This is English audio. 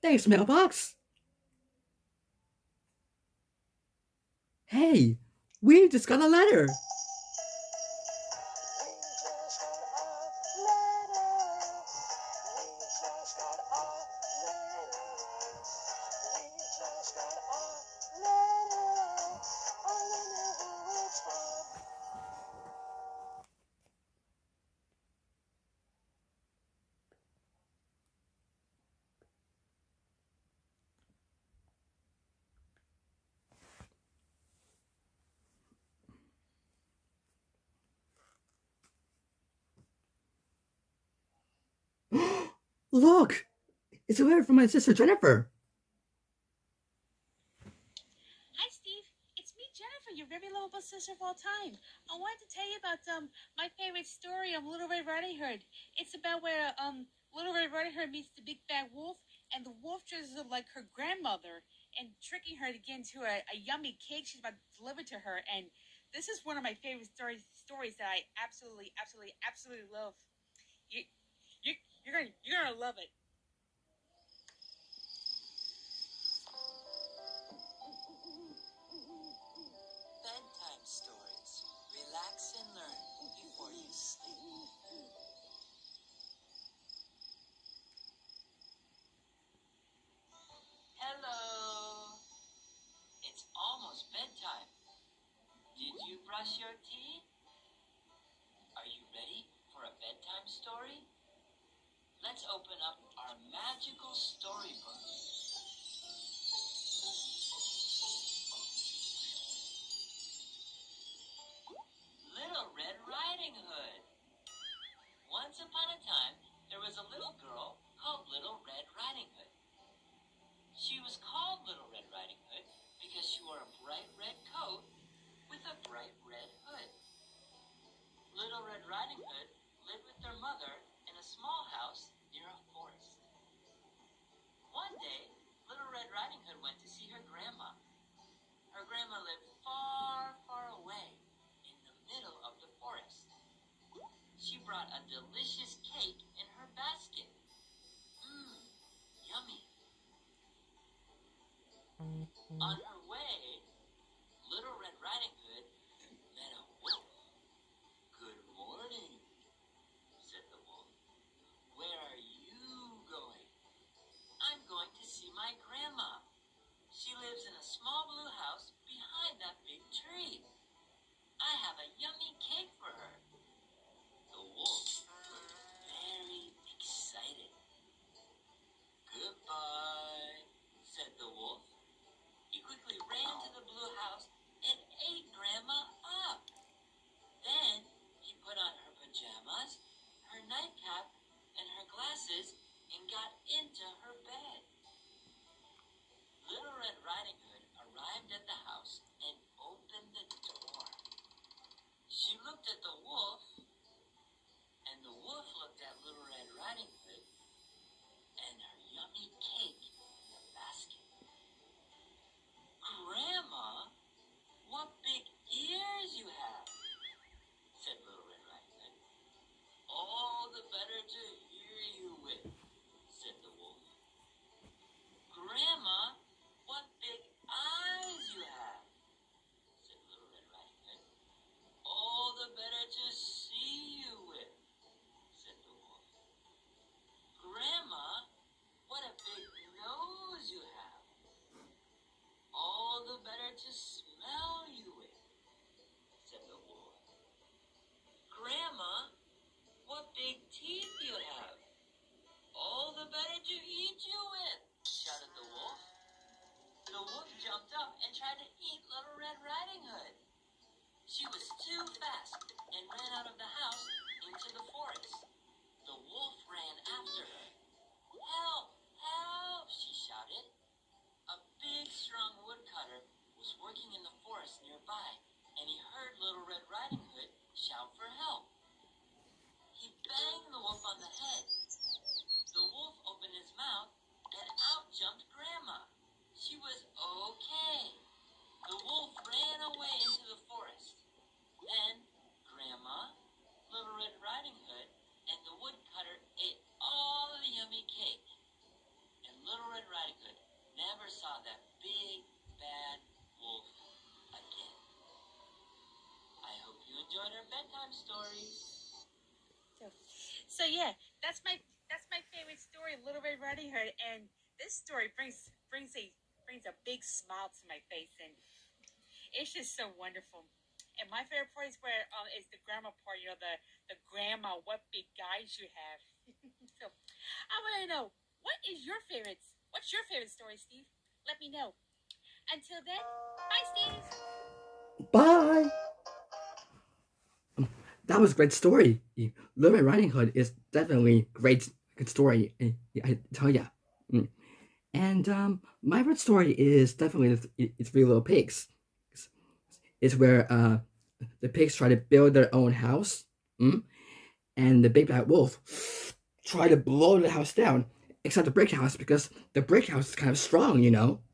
Thanks, mailbox. Hey, we just got a letter. Look, it's a letter from my sister Jennifer. Hi, Steve. It's me, Jennifer, your very lovable sister of all time. I wanted to tell you about my favorite story of Little Red Riding Hood. It's about where Little Red Riding Hood meets the big bad wolf, and the wolf dresses up like her grandmother and tricking her to get into a yummy cake she's about to deliver to her. And this is one of my favorite stories that I absolutely, absolutely, absolutely love. You, you, you're gonna love it. Bedtime stories. Relax and learn before you sleep. Hello. It's almost bedtime. Did you brush your teeth? Are you ready for a bedtime story? Let's open up our magical storybook. Little Red Riding Hood. Once upon a time, there was a little girl called Little Red Riding Hood. She was called Little Red Riding Hood because she wore a bright red coat with a bright red hood. Little Red Riding Hood lived with their mother in a small house near a forest. Little Red Riding Hood, and this story brings a big smile to my face, and it's just so wonderful. And my favorite part is where is the grandma part. You know, the grandma, what big guys you have. So I want to know, what's your favorite story, Steve? Let me know. Until then, bye, Steve. Bye. That was a great story. Little Red Riding Hood is definitely good story. I tell ya. And my favorite story is definitely it's Three Little Pigs. It's where the pigs try to build their own house, and the big bad wolf try to blow the house down, except the brick house, because the brick house is kind of strong, you know.